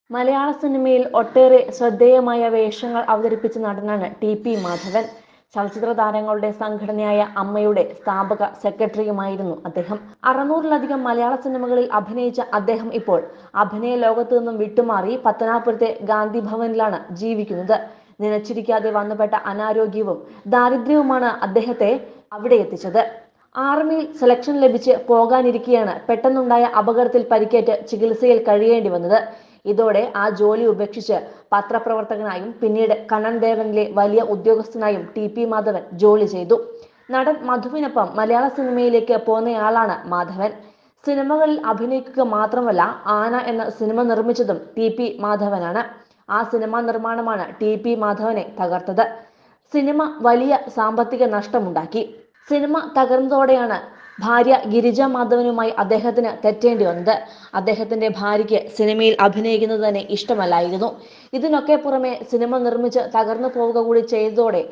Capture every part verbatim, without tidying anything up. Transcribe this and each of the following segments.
മലയാള സിനിമയിൽ ഒട്ടേറെ ശ്രദ്ധേയമായ വേഷങ്ങൾ അവതരിപ്പിച്ച നടനാണ് ടി പി മാധവൻ. ചലച്ചിത്ര താരങ്ങളുടെ സംഘടനയായ അമ്മയുടെ സ്ഥാപക സെക്രട്ടറിയുമായിരുന്നു അദ്ദേഹം. അറുന്നൂറിലധികം മലയാള സിനിമകളിൽ അഭിനയിച്ച അദ്ദേഹം ഇപ്പോൾ അഭിനയ ലോകത്തു നിന്നും വിട്ടുമാറി പത്തനാപുരത്തെ ഗാന്ധി ഭവനിലാണ് ജീവിക്കുന്നത്. നിലച്ചിരിക്കാതെ വന്നുപെട്ട അനാരോഗ്യവും ദാരിദ്ര്യവുമാണ് അദ്ദേഹത്തെ അവിടെ എത്തിച്ചത്. ആർമിയിൽ സെലക്ഷൻ ലഭിച്ച് പോകാനിരിക്കെയാണ് പെട്ടെന്നുണ്ടായ അപകടത്തിൽ പരിക്കേറ്റ് ചികിത്സയിൽ കഴിയേണ്ടി വന്നത്. ഇതോടെ ആ ജോലി ഉപേക്ഷിച്ച് പത്രപ്രവർത്തകനായും പിന്നീട് കണ്ണൻ ദേവനിലെ വലിയ ഉദ്യോഗസ്ഥനായും ടി പി മാധവൻ ജോലി ചെയ്തു. നടൻ മധുവിനൊപ്പം മലയാള സിനിമയിലേക്ക് പോന്നയാളാണ് മാധവൻ. സിനിമകളിൽ അഭിനയിക്കുക മാത്രമല്ല, ആന എന്ന സിനിമ നിർമ്മിച്ചതും ടി പി മാധവനാണ്. ആ സിനിമാ നിർമ്മാണമാണ് ടി പി മാധവനെ തകർത്തത്. സിനിമ വലിയ സാമ്പത്തിക നഷ്ടമുണ്ടാക്കി. സിനിമ തകർന്നതോടെയാണ് ഭാര്യ ഗിരിജ മാധവനുമായി അദ്ദേഹത്തിന് തെറ്റേണ്ടി വന്നത്. അദ്ദേഹത്തിന്റെ ഭാര്യയ്ക്ക് സിനിമയിൽ അഭിനയിക്കുന്നത് തന്നെ ഇഷ്ടമല്ലായിരുന്നു. ഇതിനൊക്കെ പുറമെ സിനിമ നിർമ്മിച്ച് തകർന്നു പോവുക കൂടി ചെയ്തതോടെ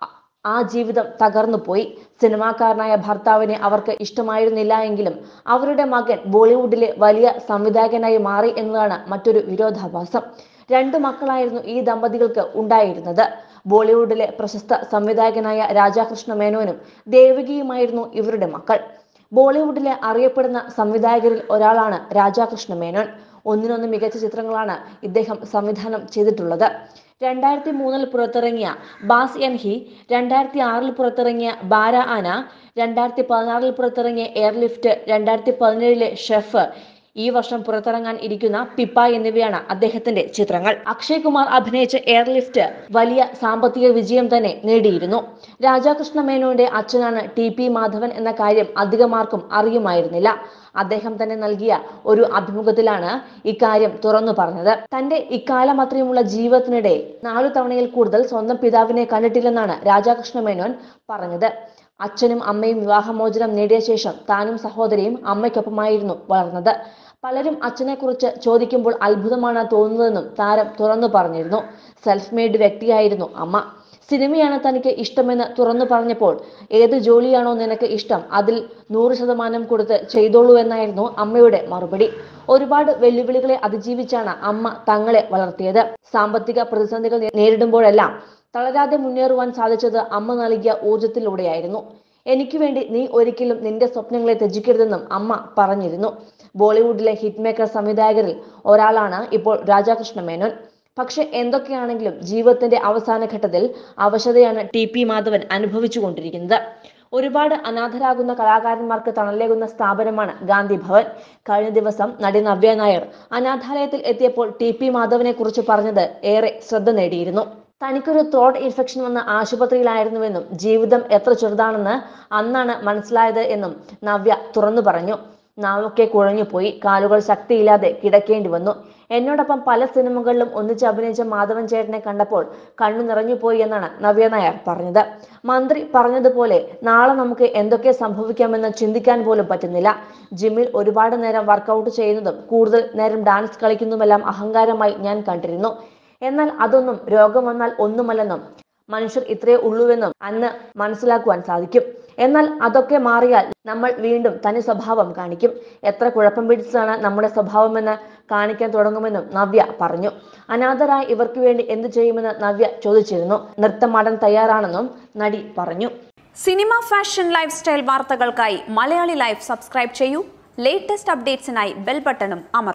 ആ ജീവിതം തകർന്നു പോയി. സിനിമാക്കാരനായ ഭർത്താവിനെ അവർക്ക് ഇഷ്ടമായിരുന്നില്ല എങ്കിലും അവരുടെ മകൻ ബോളിവുഡിലെ വലിയ സംവിധായകനായി മാറി എന്നതാണ് മറ്റൊരു വിരോധാഭാസം. രണ്ടു മക്കളായിരുന്നു ഈ ദമ്പതികൾക്ക് ഉണ്ടായിരുന്നത്. ബോളിവുഡിലെ പ്രശസ്ത സംവിധായകനായ രാജാകൃഷ്ണ മേനോനും ദേവികയുമായിരുന്നു ഇവരുടെ മക്കൾ. ബോളിവുഡിലെ അറിയപ്പെടുന്ന സംവിധായകരിൽ ഒരാളാണ് രാജാകൃഷ്ണ മേനോൻ. ഒന്നിനൊന്ന് മികച്ച ചിത്രങ്ങളാണ് ഇദ്ദേഹം സംവിധാനം ചെയ്തിട്ടുള്ളത്. രണ്ടായിരത്തി മൂന്നിൽ പുറത്തിറങ്ങിയ ബാസ് എൻ ഹി, രണ്ടായിരത്തി ആറിൽ പുറത്തിറങ്ങിയ ബാര ആന, രണ്ടായിരത്തി പതിനാറിൽ പുറത്തിറങ്ങിയ എയർലിഫ്റ്റ്, രണ്ടായിരത്തി പതിനേഴിലെ ഷെഫ്, ഈ വർഷം പുറത്തിറങ്ങാൻ ഇരിക്കുന്ന പിപ്പ എന്നിവയാണ് അദ്ദേഹത്തിന്റെ ചിത്രങ്ങൾ. അക്ഷയ് കുമാർ അഭിനയിച്ച എയർലിഫ്റ്റ് വലിയ സാമ്പത്തിക വിജയം തന്നെ നേടിയിരുന്നു. രാജാകൃഷ്ണ മേനോന്റെ അച്ഛനാണ് ടി പി മാധവൻ എന്ന കാര്യം അധികമാർക്കും അറിയുമായിരുന്നില്ല. അദ്ദേഹം തന്നെ നൽകിയ ഒരു അഭിമുഖത്തിലാണ് ഇക്കാര്യം തുറന്നു പറഞ്ഞത്. തന്റെ ഇക്കാലം അത്രയുമുള്ള ജീവിതത്തിനിടെ നാലു തവണയിൽ കൂടുതൽ സ്വന്തം പിതാവിനെ കണ്ടിട്ടില്ലെന്നാണ് രാജാകൃഷ്ണ മേനോൻ പറഞ്ഞത്. അച്ഛനും അമ്മയും വിവാഹമോചനം നേടിയ ശേഷം താനും സഹോദരിയും അമ്മയ്ക്കൊപ്പമായിരുന്നു വളർന്നത്. പലരും അച്ഛനെ കുറിച്ച് ചോദിക്കുമ്പോൾ അത്ഭുതമാണ് തോന്നുന്നതെന്നും താരം തുറന്നു പറഞ്ഞിരുന്നു. സെൽഫ് മെയ്ഡ് വ്യക്തിയായിരുന്നു അമ്മ. സിനിമയാണ് തനിക്ക് ഇഷ്ടമെന്ന് തുറന്നു പറഞ്ഞപ്പോൾ ഏത് ജോലിയാണോ നിനക്ക് ഇഷ്ടം അതിൽ നൂറ് ശതമാനം കൊടുത്ത് ചെയ്തോളൂ എന്നായിരുന്നു അമ്മയുടെ മറുപടി. ഒരുപാട് വെല്ലുവിളികളെ അതിജീവിച്ചാണ് അമ്മ തങ്ങളെ വളർത്തിയത്. സാമ്പത്തിക പ്രതിസന്ധികൾ നേരിടുമ്പോഴെല്ലാം തളരാതെ മുന്നേറുവാൻ സാധിച്ചത് അമ്മ നൽകിയ ഊർജത്തിലൂടെയായിരുന്നു. എനിക്ക് വേണ്ടി നീ ഒരിക്കലും നിന്റെ സ്വപ്നങ്ങളെ ത്യജിക്കരുതെന്നും അമ്മ പറഞ്ഞിരുന്നു. ബോളിവുഡിലെ ഹിറ്റ് മേക്കർ സംവിധായകരിൽ ഒരാളാണ് ഇപ്പോൾ രാജാകൃഷ്ണ മേനോൻ. പക്ഷെ എന്തൊക്കെയാണെങ്കിലും ജീവിതത്തിന്റെ അവസാന ഘട്ടത്തിൽ അവശതയാണ് ടി പി മാധവൻ അനുഭവിച്ചുകൊണ്ടിരിക്കുന്നത്. ഒരുപാട് അനാഥരാകുന്ന കലാകാരന്മാർക്ക് തണലേകുന്ന സ്ഥാപനമാണ് ഗാന്ധി ഭവൻ. കഴിഞ്ഞ ദിവസം നടി നവ്യ നായർ അനാഥാലയത്തിൽ എത്തിയപ്പോൾ ടി പി മാധവനെ കുറിച്ച് പറഞ്ഞത് ഏറെ ശ്രദ്ധ നേടിയിരുന്നു. തനിക്കൊരു ത്രോട്ട് ഇൻഫെക്ഷൻ വന്ന ആശുപത്രിയിലായിരുന്നുവെന്നും ജീവിതം എത്ര ചെറുതാണെന്ന് അന്നാണ് മനസ്സിലായത് എന്നും നവ്യ തുറന്നു പറഞ്ഞു. നാവൊക്കെ കുഴഞ്ഞുപോയി, കാലുകൾ ശക്തിയില്ലാതെ കിടക്കേണ്ടി വന്നു. എന്നോടൊപ്പം പല സിനിമകളിലും ഒന്നിച്ച് അഭിനയിച്ച മാധവൻ ചേട്ടനെ കണ്ടപ്പോൾ കണ്ണു നിറഞ്ഞുപോയി എന്നാണ് നവ്യ നായർ പറഞ്ഞത്. മന്ത്രി പറഞ്ഞതുപോലെ നാളെ നമുക്ക് എന്തൊക്കെ സംഭവിക്കാമെന്ന് ചിന്തിക്കാൻ പോലും പറ്റുന്നില്ല. ജിമ്മിൽ ഒരുപാട് നേരം വർക്കൗട്ട് ചെയ്യുന്നതും കൂടുതൽ നേരം ഡാൻസ് കളിക്കുന്നതുമെല്ലാം അഹങ്കാരമായി ഞാൻ കണ്ടിരുന്നു. എന്നാൽ അതൊന്നും രോഗം വന്നാൽ ഒന്നുമല്ലെന്നും മനുഷ്യർ ഇത്രയേ ഉള്ളൂവെന്നും അന്ന് മനസ്സിലാക്കുവാൻ സാധിക്കും. എന്നാൽ അതൊക്കെ മാറിയാൽ നമ്മൾ വീണ്ടും തനി സ്വഭാവം കാണിക്കും. എത്ര കുഴപ്പം പിടിച്ചതാണ് നമ്മുടെ സ്വഭാവമെന്ന് കാണിക്കാൻ തുടങ്ങുമെന്നും നവ്യ പറഞ്ഞു. അനാഥരായ ഇവർക്ക് വേണ്ടി എന്തു ചെയ്യുമെന്ന് നവ്യ ചോദിച്ചിരുന്നു. നൃത്തമാടാൻ തയ്യാറാണെന്നും നടി പറഞ്ഞു. സിനിമ, ഫാഷൻ, ലൈഫ് സ്റ്റൈൽ വാർത്തകൾക്കായി മലയാളി ലൈഫ് സബ്സ്ക്രൈബ് ചെയ്യൂ. ലേറ്റസ്റ്റ് അപ്ഡേറ്റ്സിനായി ബെൽ ബട്ടണും അമർത്തുക.